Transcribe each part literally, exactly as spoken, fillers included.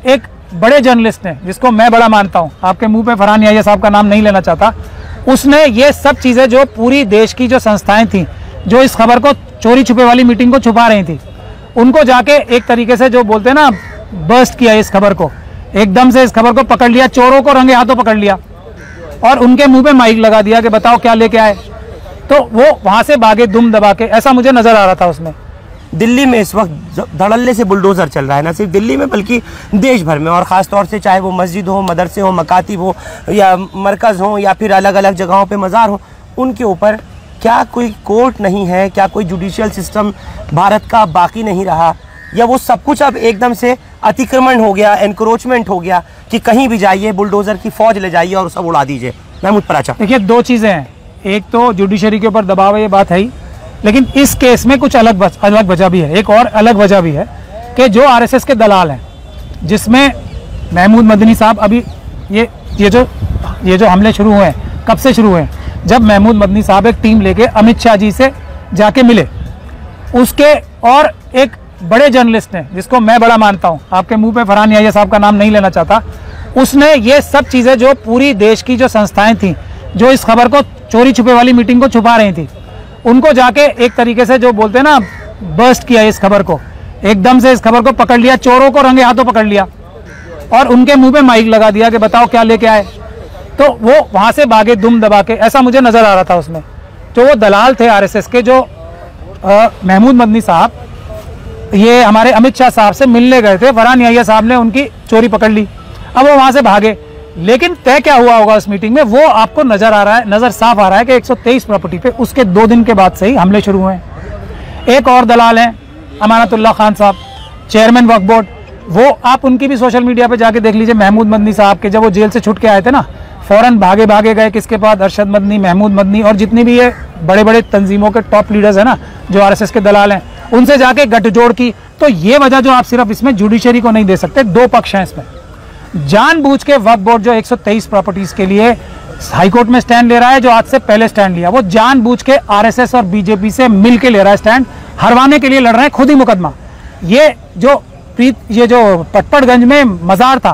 एक बड़े जर्नलिस्ट ने, जिसको मैं बड़ा मानता हूं, आपके मुंह पे फरहान याहिया साहब का नाम नहीं लेना चाहता, उसने ये सब चीजें जो पूरी देश की जो संस्थाएं थी जो इस खबर को चोरी छुपे वाली मीटिंग को छुपा रही थी, उनको जाके एक तरीके से जो बोलते हैं ना बर्स्ट किया, इस खबर को एकदम से इस खबर को पकड़ लिया, चोरों को रंगे हाथों पकड़ लिया और उनके मुंह पे माइक लगा दिया कि बताओ क्या लेके आए। तो वो वहां से भागे दुम दबा के, ऐसा मुझे नजर आ रहा था उसमें। दिल्ली में इस वक्त धड़ल्ले से बुलडोजर चल रहा है, ना सिर्फ दिल्ली में बल्कि देश भर में, और ख़ास तौर से चाहे वो मस्जिद हो, मदरसे हो, मकातिब हो या मरकज़ हो या फिर अलग अलग जगहों पे मज़ार हो, उनके ऊपर क्या कोई कोर्ट नहीं है, क्या कोई जुडिशियल सिस्टम भारत का बाकी नहीं रहा, या वो सब कुछ अब एकदम से अतिक्रमण हो गया, एनक्रोचमेंट हो गया कि कहीं भी जाइए बुलडोजर की फौज ले जाइए और सब उड़ा दीजिए। महमूद पराचा, देखिए दो चीज़ें हैं, एक तो जुडिशरी के ऊपर दबाव है, ये बात है ही, लेकिन इस केस में कुछ अलग बच, अलग वजह भी है। एक और अलग वजह भी है कि जो आरएसएस के दलाल हैं, जिसमें महमूद मदनी साहब, अभी ये ये जो ये जो हमले शुरू हुए हैं, कब से शुरू हुए हैं? जब महमूद मदनी साहब एक टीम लेके अमित शाह जी से जाके मिले, उसके और एक बड़े जर्नलिस्ट ने, जिसको मैं बड़ा मानता हूं, आपके मुंह पे फरहान याहिया साहब का नाम नहीं लेना चाहता, उसने ये सब चीज़ें जो पूरी देश की जो संस्थाएं थी जो इस खबर को चोरी छुपे वाली मीटिंग को छुपा रही थी, उनको जाके एक तरीके से जो बोलते हैं ना बर्स्ट किया, इस खबर को एकदम से इस खबर को पकड़ लिया, चोरों को रंगे हाथों पकड़ लिया और उनके मुंह पे माइक लगा दिया कि बताओ क्या लेके आए। तो वो वहां से भागे दुम दबा के, ऐसा मुझे नजर आ रहा था उसमें। जो वो दलाल थे आरएसएस के, जो आ, महमूद मदनी साहब ये हमारे अमित शाह साहब से मिलने गए थे, फरहान याहिया साहब ने उनकी चोरी पकड़ ली, अब वो वहां से भागे। लेकिन तय क्या हुआ होगा उस मीटिंग में, वो आपको नजर आ रहा है, नजर साफ आ रहा है कि एक सौ तेईस प्रॉपर्टी पे उसके दो दिन के बाद से ही हमले शुरू हुए हैं। एक और दलाल हैं अमानतुल्लाह खान साहब, चेयरमैन वक्फ बोर्ड, वो आप उनकी भी सोशल मीडिया पे जाके देख लीजिए। महमूद मदनी साहब के जब वो जेल से छुट के आए थे ना, फौरन भागे भागे गए किसके पास? अरशद मदनी, महमूद मदनी और जितनी भी ये बड़े बड़े तंजीमों के टॉप लीडर्स हैं ना, जो आरएसएस के दलाल हैं, उनसे जाके गठजोड़ की। तो ये वजह जो आप सिर्फ इसमें जुडिशरी को नहीं दे सकते, दो पक्ष हैं इसमें। जानबूझ के वक्फ बोर्ड जो एक सौ तेईस प्रॉपर्टीज के लिए हाईकोर्ट में स्टैंड ले रहा है, जो आज से पहले स्टैंड लिया, वो जानबूझ के आरएसएस और बीजेपी से मिलके ले रहा है स्टैंड, हरवाने के लिए लड़ रहे हैं खुद ही मुकदमा। ये जो प्रीत ये जो पटपड़गंज में मजार था,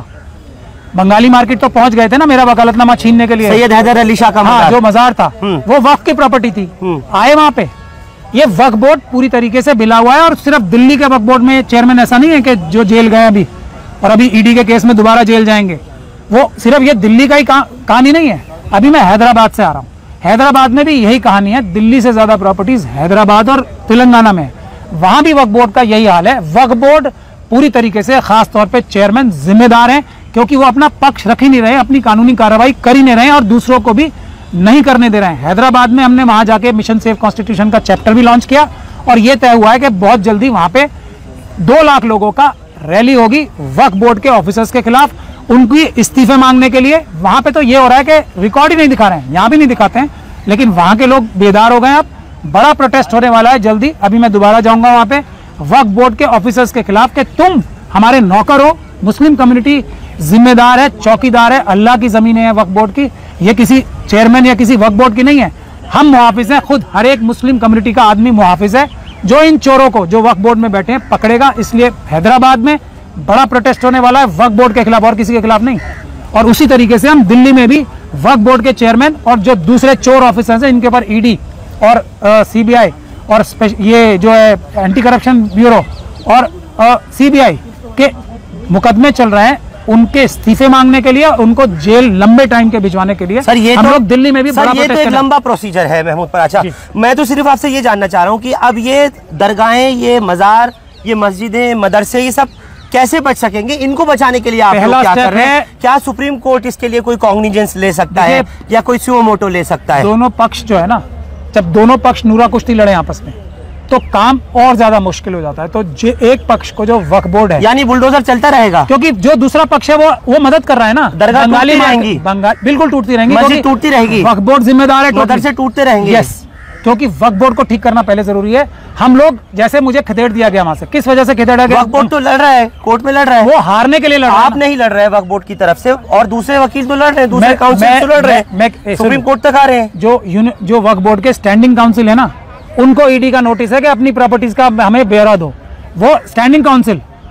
बंगाली मार्केट तो पहुंच गए थे ना मेरा वकालतनामा छीनने के लिए, सैयद हैदर अली शाह का हाँ, जो मजार था वो वक्फ की प्रॉपर्टी थी, आए वहां पे। ये वक्फ बोर्ड पूरी तरीके से बिला हुआ है, और सिर्फ दिल्ली के वक्फ बोर्ड में चेयरमैन ऐसा नहीं है कि जो जेल गए अभी और अभी ईडी के केस में दोबारा जेल जाएंगे, वो सिर्फ ये दिल्ली का ही कहानी नहीं है। अभी मैं हैदराबाद से आ रहा हूँ, हैदराबाद में भी यही कहानी है, दिल्ली से ज्यादा प्रॉपर्टीज हैदराबाद और तेलंगाना में, वहां भी वक्फ बोर्ड का यही हाल है। वक्फ बोर्ड पूरी तरीके से, खास तौर पे चेयरमैन जिम्मेदार हैं, क्योंकि वो अपना पक्ष रख ही नहीं रहे, अपनी कानूनी कार्रवाई कर ही नहीं रहे और दूसरों को भी नहीं करने दे रहे हैं। हैदराबाद में हमने वहां जाके मिशन सेव कॉन्स्टिट्यूशन का चैप्टर भी लॉन्च किया, और ये तय हुआ है कि बहुत जल्दी वहां पे दो लाख लोगों का रैली होगी वक्फ बोर्ड के ऑफिसर्स के खिलाफ, उनकी इस्तीफे मांगने के लिए। वहां पे तो ये हो रहा है कि रिकॉर्ड ही नहीं दिखा रहे हैं, यहाँ भी नहीं दिखाते हैं, लेकिन वहां के लोग बेदार हो गए। अब बड़ा प्रोटेस्ट होने वाला है जल्दी, अभी मैं दोबारा जाऊंगा वहां पे वक्फ बोर्ड के ऑफिसर्स के खिलाफ कि तुम हमारे नौकर हो, मुस्लिम कम्युनिटी जिम्मेदार है, चौकीदार है, अल्लाह की जमीन है वक्फ बोर्ड की, ये किसी चेयरमैन या किसी वक्फ बोर्ड की नहीं है। हम मुहाफिज हैं, खुद हर एक मुस्लिम कम्युनिटी का आदमी मुहाफिज है, जो इन चोरों को जो वक्फ बोर्ड में बैठे हैं पकड़ेगा। इसलिए हैदराबाद में बड़ा प्रोटेस्ट होने वाला है वक्फ बोर्ड के खिलाफ, और किसी के खिलाफ नहीं। और उसी तरीके से हम दिल्ली में भी वक्फ बोर्ड के चेयरमैन और जो दूसरे चोर ऑफिसर्स हैं, इनके ऊपर ईडी और सीबीआई और ये जो है एंटी करप्शन ब्यूरो और सीबीआई के मुकदमे चल रहे हैं, उनके इस्तीफे मांगने के लिए, उनको जेल लंबे टाइम के भिजवाने के लिए। सर ये हम तो, लोग दिल्ली में भी सर ये तो एक लंबा प्रोसीजर है महमूद पराचा। मैं तो सिर्फ आपसे ये जानना चाह रहा हूँ कि अब ये दरगाहें, ये मजार, ये मस्जिदें, मदरसे, ये सब कैसे बच सकेंगे? इनको बचाने के लिए आप लोग क्या कर रहे हैं? क्या सुप्रीम कोर्ट इसके लिए कोई कॉग्निजेंस ले सकता है या कोई सुओ मोटो ले सकता है? दोनों पक्ष जो है ना, जब दोनों पक्ष नूरा कुश्ती लड़े आपस में, तो काम और ज्यादा मुश्किल हो जाता है। तो एक पक्ष को जो वक्फ बोर्ड है, यानी बुलडोजर चलता रहेगा, क्योंकि जो दूसरा पक्ष है वो वो मदद कर रहा है ना। दरगाह टूटती रहेंगी, बंगाल बिल्कुल टूटती रहेंगी, मस्जिद टूटती रहेगी, वक्फ बोर्ड जिम्मेदार है, मदरसे टूटते रहेंगे। यस, क्योंकि वक्फ बोर्ड को ठीक करना पहले जरूरी है। हम लोग, जैसे मुझे खदेड़ दिया गया वहां से, किस वजह से खदेड़ा गया? वक्फ बोर्ड तो लड़ रहा है, कोर्ट में लड़ रहा है, वो हारने के लिए लड़ रहा है। आप नहीं लड़ रहे हैं वक्फ बोर्ड की तरफ से, और दूसरे वकील तो लड़ रहे हैं, दूसरे काउंसिल तो लड़ रहे हैं, सुप्रीम कोर्ट तक आ रहे हैं। जो जो वक्फ बोर्ड के स्टैंडिंग काउंसिल है ना, उनको ईडी का नोटिस है कि अपनी प्रॉपर्टीज का हमें ब्यौरा दो। वो स्टैंडिंग काउंसिल,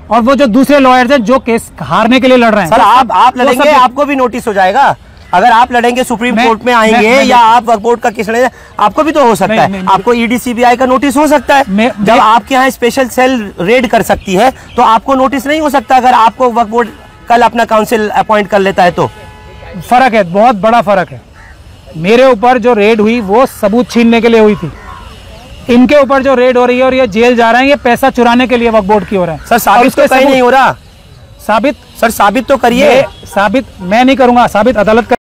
और वो जो दूसरे लॉयर्स हैं जो केस हारने के लिए लड़ रहे हैं। सर आप आप वो लड़ेंगे, सब- आपको भी नोटिस हो जाएगा। अगर आप लड़ेंगे सुप्रीम मैं- कोर्ट में आएंगे मैं- मैं- या आप वक्फ बोर्ड का केस लड़ेंगे, आपको भी तो हो सकता नहीं, है। नहीं, आपको ईडी सीबीआई का नोटिस हो सकता है। मैं- जब मैं- आपके यहाँ स्पेशल सेल रेड कर सकती है तो आपको नोटिस नहीं हो सकता अगर आपको वक्फ बोर्ड कल अपना काउंसिल अपॉइंट कर लेता है तो। फर्क है, बहुत बड़ा फर्क है। मेरे ऊपर जो रेड हुई वो सबूत छीनने के लिए हुई थी, इनके ऊपर जो रेड हो रही है और ये जेल जा रहे हैं ये पैसा चुराने के लिए वक्फ बोर्ड की हो रहा है। सर साबित तो कहीं नहीं हो रहा। साबित सर साबित तो करिए। ये साबित मैं नहीं करूंगा, साबित अदालत